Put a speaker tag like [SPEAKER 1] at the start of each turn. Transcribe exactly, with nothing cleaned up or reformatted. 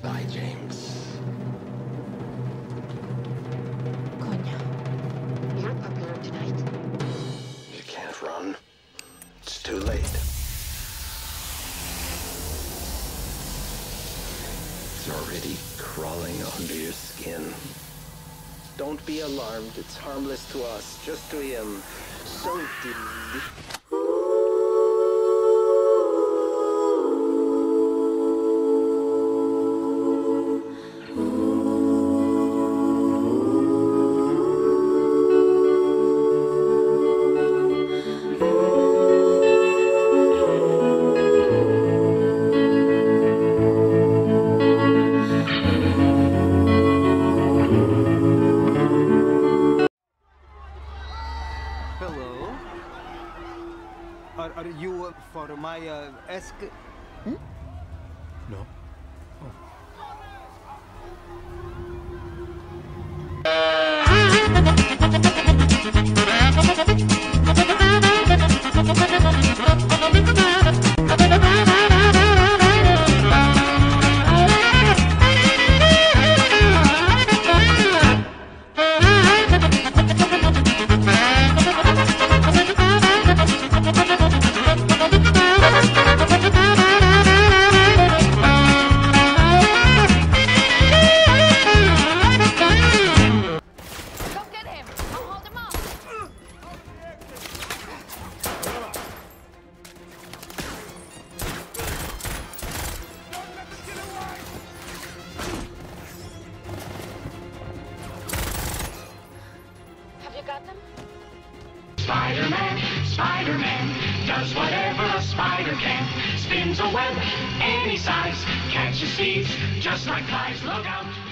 [SPEAKER 1] Bye, James.
[SPEAKER 2] Coño.
[SPEAKER 3] You're prepared tonight.
[SPEAKER 1] You can't run. It's too late. It's already crawling under your skin.
[SPEAKER 4] Don't be alarmed. It's harmless to us, just to him. So deep.
[SPEAKER 5] Hello. Are, are you uh, for my uh, ask?
[SPEAKER 2] Hmm?
[SPEAKER 5] No.
[SPEAKER 6] Spider-Man, Spider-Man, does whatever a spider can. Spins a web any size, catches thieves just like flies. Look out!